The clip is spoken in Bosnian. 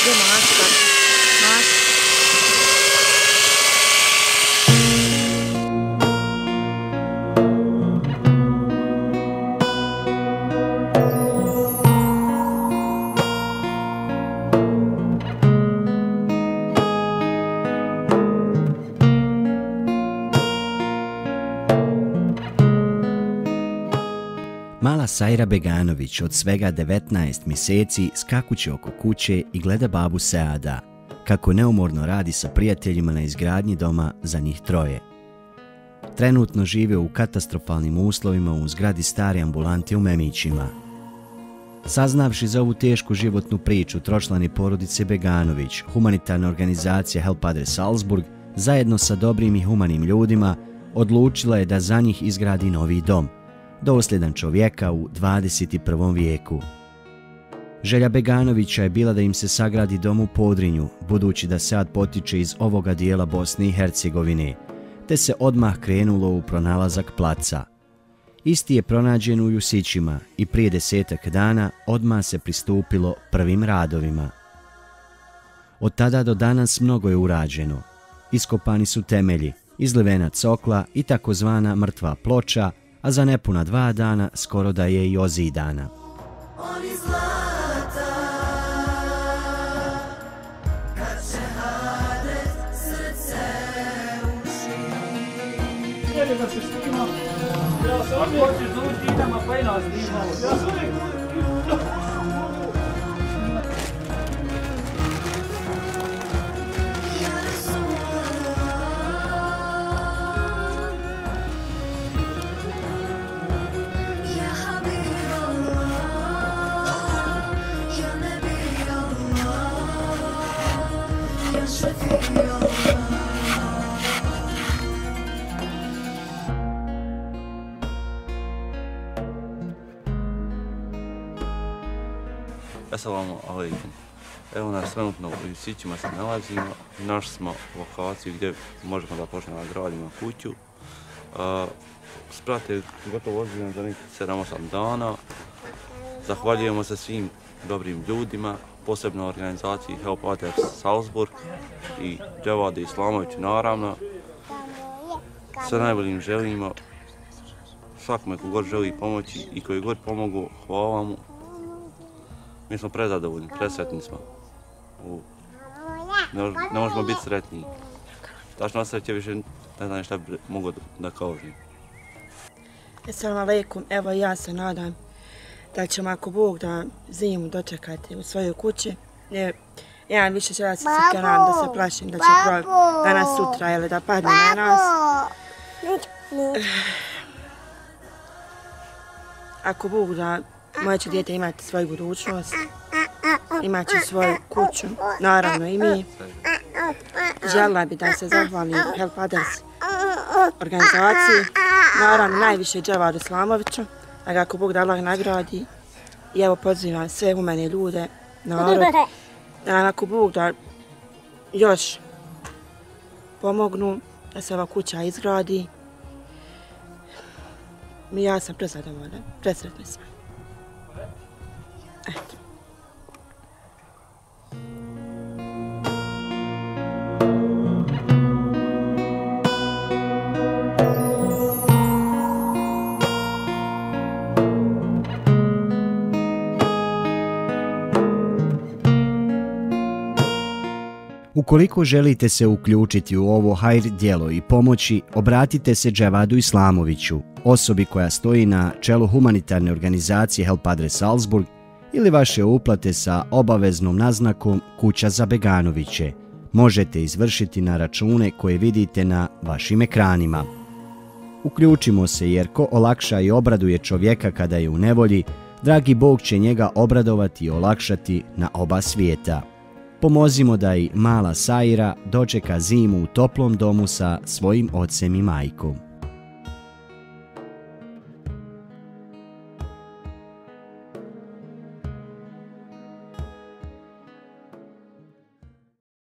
Gdje maska? Maska. Mala Sajra Beganović od svega 19 mjeseci skakuće oko kuće i gleda babu Seada, kako neumorno radi sa prijateljima na izgradnji doma za njih troje. Trenutno žive u katastrofalnim uslovima u zgradi stare ambulante u Memićima. Saznavši za ovu tešku životnu priču tročlani porodice Beganović, humanitarna organizacija Help Others Salzburg, zajedno sa dobrim i humanim ljudima, odlučila je da za njih izgradi novi dom, dosljedan čovjeka u 21. vijeku. Želja Beganovića je bila da im se sagradi dom u Podrinju, budući da Sead potiče iz ovoga dijela Bosne i Hercegovine, te se odmah krenulo u pronalazak placa. Isti je pronađen u Jusićima i prije 10 dana odmah se pristupilo prvim radovima. Od tada do danas mnogo je urađeno. Iskopani su temelji, izlivena cokla i takozvana mrtva ploča, a za nepuna 2 dana skoro da je i ozidana. Assalamu alaikum. Evo nas trenutno u Jusićima se nalazimo. Našli smo lokaciju gdje možemo da počnemo da gradimo kuću. Sprat je gotovo ozbiljan za nekih 7-8 dana. Zahvaljujemo se svim dobrim ljudima, posebno organizaciji Help Others Salzburg i Dževadu Islamoviću naravno. Sve najboljim želimo, svakome ko god želi pomoći i koji god pomogu, hvala mu. Mi smo prezadovoljni, presretni smo. Ne možemo biti sretniji. Tačno sreće više ne znam šta bi mogu da kažem. Assalamu alaikum, evo ja se nadam da ćemo ako Bog da zimu dočekati u svojoj kući. Ja više želim se sikeram da se plašim da će krov danas sutra ili da padne na nas. Ako Bog da moje će dijete imati svoju budućnost, imat će svoju kuću, naravno i mi. Željela bi da se zahvalim Help Others organizaciji, naravno najviše Dževadu Islamoviću, a ga ako Bog da Allah nagradi. I evo pozivam sve humane ljude, narod, da nam ako Bog da još pomognu da se ova kuća izgradi. Ja sam prezadovoljna, presretna sam. Eto. Ukoliko želite se uključiti u ovo hajr djelo i pomoći, obratite se Dževadu Islamoviću, osobi koja stoji na čelu humanitarne organizacije Help Others Salzburg, ili vaše uplate sa obaveznom naznakom Kuća za Beganoviće možete izvršiti na račune koje vidite na vašim ekranima. Uključimo se jer ko olakša i obraduje čovjeka kada je u nevolji, dragi Bog će njega obradovati i olakšati na oba svijeta. Pomozimo da i mala Sajra dočeka zimu u toplom domu sa svojim ocem i majkom.